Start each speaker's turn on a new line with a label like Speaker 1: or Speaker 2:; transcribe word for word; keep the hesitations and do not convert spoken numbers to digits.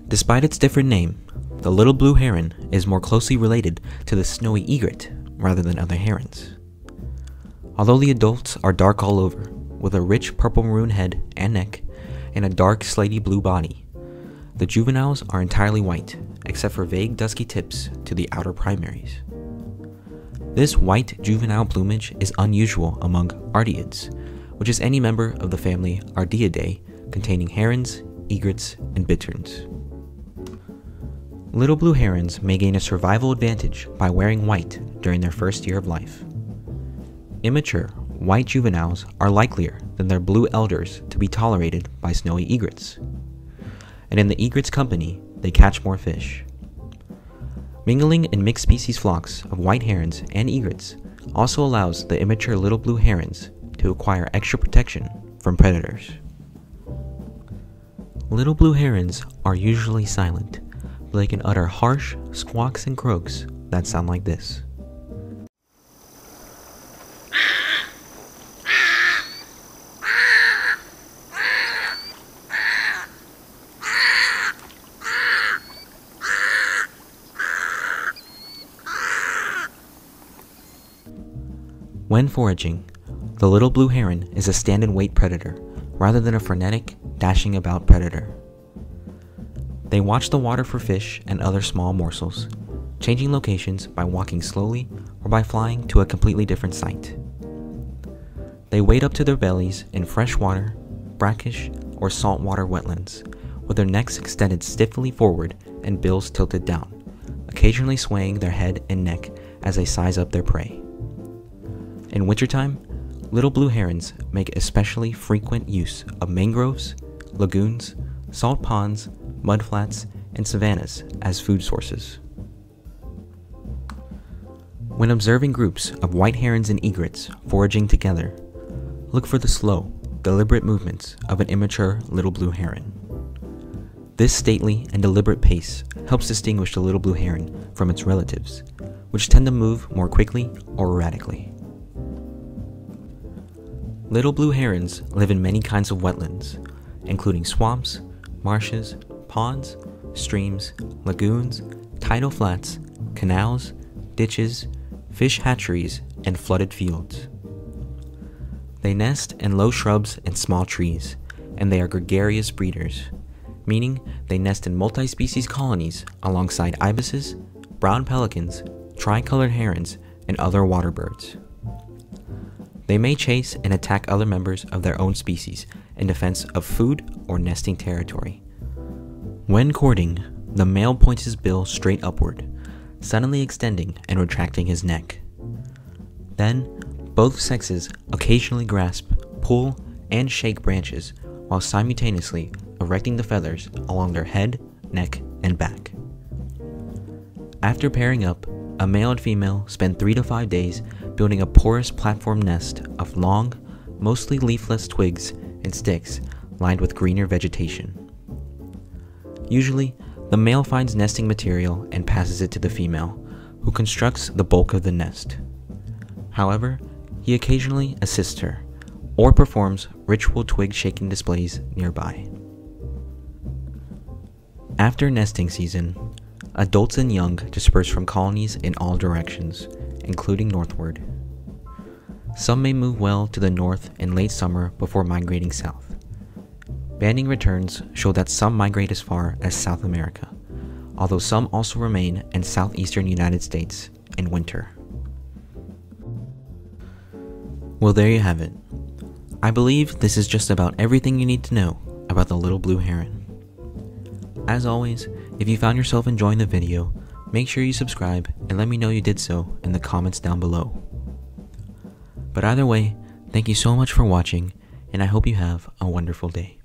Speaker 1: Despite its different name, the little blue heron is more closely related to the snowy egret rather than other herons. Although the adults are dark all over, with a rich purple-maroon head and neck, and a dark slaty blue body, the juveniles are entirely white, except for vague dusky tips to the outer primaries. This white juvenile plumage is unusual among Artiids, which is any member of the family Ardiidae containing herons, egrets, and bitterns. Little blue herons may gain a survival advantage by wearing white during their first year of life. Immature, white juveniles are likelier than their blue elders to be tolerated by snowy egrets, and in the egret's company, they catch more fish. Mingling in mixed species flocks of white herons and egrets also allows the immature little blue herons to acquire extra protection from predators. Little blue herons are usually silent, but they can utter harsh squawks and croaks that sound like this. When foraging, the little blue heron is a stand-and-wait predator rather than a frenetic, dashing about predator. They watch the water for fish and other small morsels, changing locations by walking slowly or by flying to a completely different site. They wade up to their bellies in fresh water, brackish, or saltwater wetlands, with their necks extended stiffly forward and bills tilted down, occasionally swaying their head and neck as they size up their prey. In wintertime, little blue herons make especially frequent use of mangroves, lagoons, salt ponds, mudflats, and savannas as food sources. When observing groups of white herons and egrets foraging together, look for the slow, deliberate movements of an immature little blue heron. This stately and deliberate pace helps distinguish the little blue heron from its relatives, which tend to move more quickly or erratically. Little blue herons live in many kinds of wetlands, including swamps, marshes, ponds, streams, lagoons, tidal flats, canals, ditches, fish hatcheries, and flooded fields. They nest in low shrubs and small trees, and they are gregarious breeders, meaning they nest in multi-species colonies alongside ibises, brown pelicans, tricolored herons, and other water birds. They may chase and attack other members of their own species in defense of food or nesting territory. When courting, the male points his bill straight upward, suddenly extending and retracting his neck. Then, both sexes occasionally grasp, pull, and shake branches while simultaneously erecting the feathers along their head, neck, and back. After pairing up, a male and female spend three to five days building a porous platform nest of long, mostly leafless twigs and sticks lined with greener vegetation. Usually, the male finds nesting material and passes it to the female, who constructs the bulk of the nest. However, he occasionally assists her, or performs ritual twig shaking displays nearby. After nesting season, adults and young disperse from colonies in all directions, including northward. Some may move well to the north in late summer before migrating south. Banding returns show that some migrate as far as South America, although some also remain in southeastern United States in winter. Well, there you have it. I believe this is just about everything you need to know about the little blue heron. As always, if you found yourself enjoying the video, make sure you subscribe and let me know you did so in the comments down below. But either way, thank you so much for watching, and I hope you have a wonderful day.